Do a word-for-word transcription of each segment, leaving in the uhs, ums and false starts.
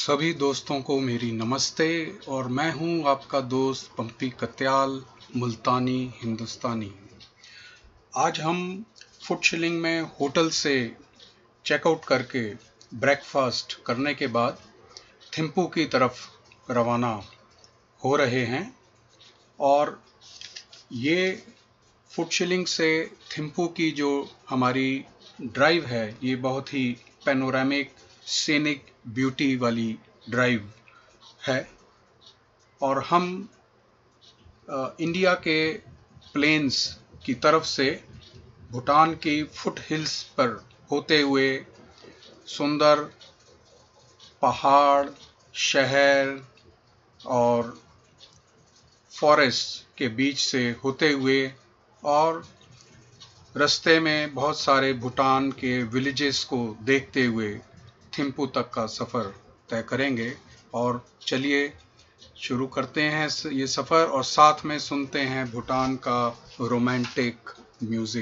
सभी दोस्तों को मेरी नमस्ते और मैं हूं आपका दोस्त पंपी कत्याल, मुल्तानी हिंदुस्तानी। आज हम फुट शिलिंग में होटल से चेकआउट करके ब्रेकफास्ट करने के बाद थिम्पू की तरफ रवाना हो रहे हैं और ये फुट शिलिंग से थिम्पू की जो हमारी ड्राइव है ये बहुत ही पैनोरामिक सीनिक ब्यूटी वाली ड्राइव है और हम आ, इंडिया के प्लेन्स की तरफ से भूटान की फुट हिल्स पर होते हुए सुंदर पहाड़, शहर और फॉरेस्ट के बीच से होते हुए और रास्ते में बहुत सारे भूटान के विलेजेस को देखते हुए थिम्पू तक का सफ़र तय करेंगे। और चलिए शुरू करते हैं ये सफ़र और साथ में सुनते हैं भूटान का romantic music.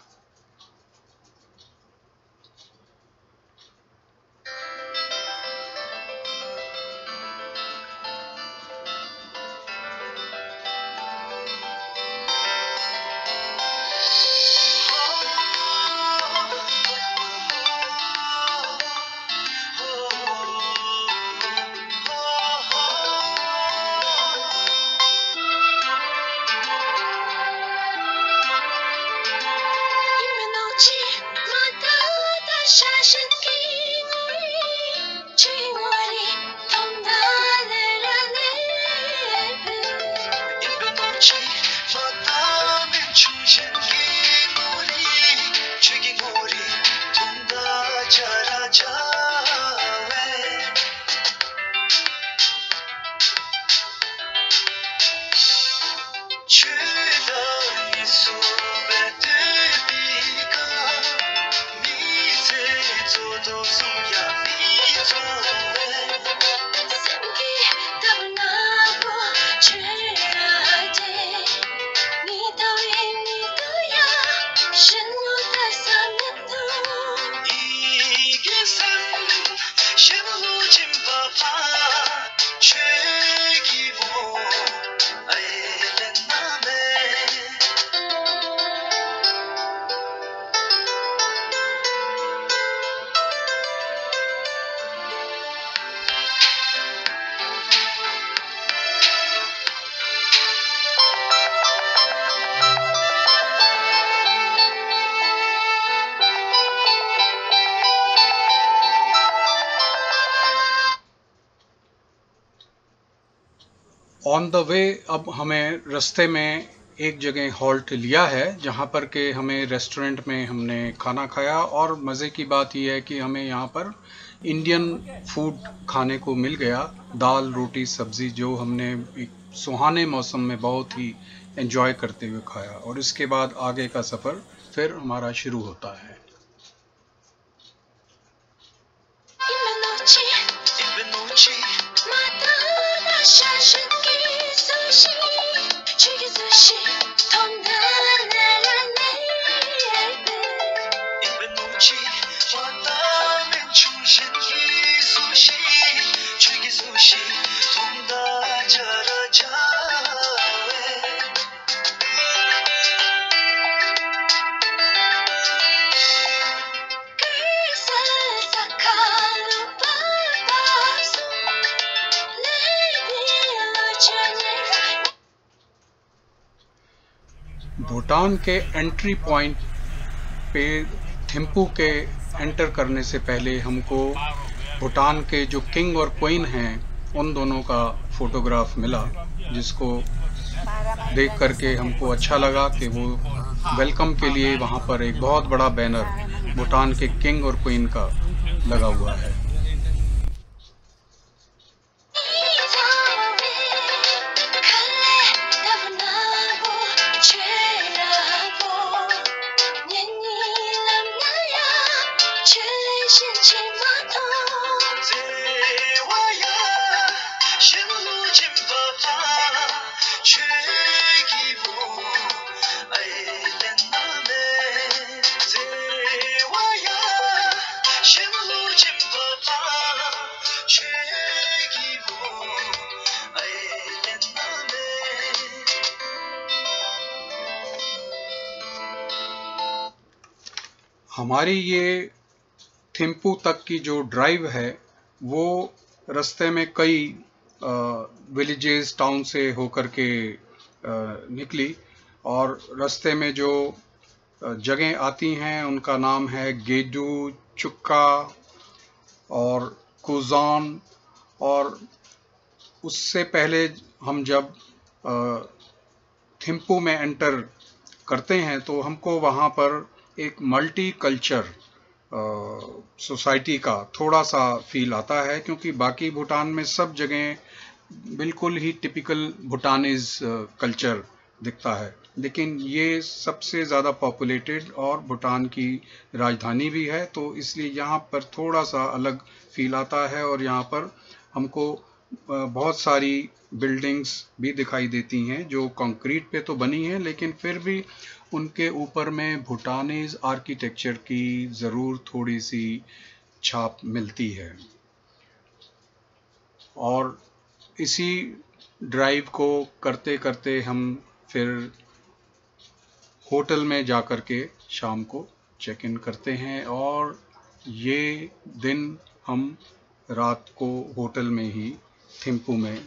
On the way अब हमें रास्ते में एक जगह हॉल्ट लिया है जहाँ पर के हमें रेस्टोरेंट में हमने खाना खाया और मज़े की बात यह है कि हमें यहाँ पर इंडियन फूड खाने को मिल गया, दाल रोटी सब्ज़ी, जो हमने एक सुहाने मौसम में बहुत ही एंजॉय करते हुए खाया। और इसके बाद आगे का सफ़र फिर हमारा शुरू होता है। भूटान के एंट्री पॉइंट पे थिम्पू के एंटर करने से पहले हमको भूटान के जो किंग और क्वीन हैं उन दोनों का फोटोग्राफ मिला, जिसको देख करके हमको अच्छा लगा कि वो वेलकम के लिए वहाँ पर एक बहुत बड़ा बैनर भूटान के किंग और क्वीन का लगा हुआ है। Shimlu Jimba हमारी ये थिम्पू तक की जो ड्राइव है वो रास्ते में कई विलेजेस टाउन से होकर के आ, निकली, और रास्ते में जो जगह आती हैं उनका नाम है गेडू, चुक्का और कुजान। और उससे पहले हम जब थिम्पू में एंटर करते हैं तो हमको वहाँ पर एक मल्टी कल्चर सोसाइटी का थोड़ा सा फील आता है, क्योंकि बाकी भूटान में सब जगह बिल्कुल ही टिपिकल भूटानीज कल्चर दिखता है, लेकिन ये सबसे ज़्यादा पॉपुलेटेड और भूटान की राजधानी भी है, तो इसलिए यहाँ पर थोड़ा सा अलग फील आता है। और यहाँ पर हमको बहुत सारी बिल्डिंग्स भी दिखाई देती हैं जो कंक्रीट पे तो बनी हैं, लेकिन फिर भी उनके ऊपर में भूटानीज आर्किटेक्चर की ज़रूर थोड़ी सी छाप मिलती है। और इसी ड्राइव को करते करते हम फिर होटल में जा कर के शाम को चेक इन करते हैं, और ये दिन हम रात को होटल में ही थिम्पू में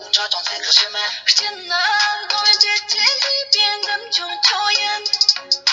Hãy subscribe cho kênh Ghiền Mì Gõ để không bỏ lỡ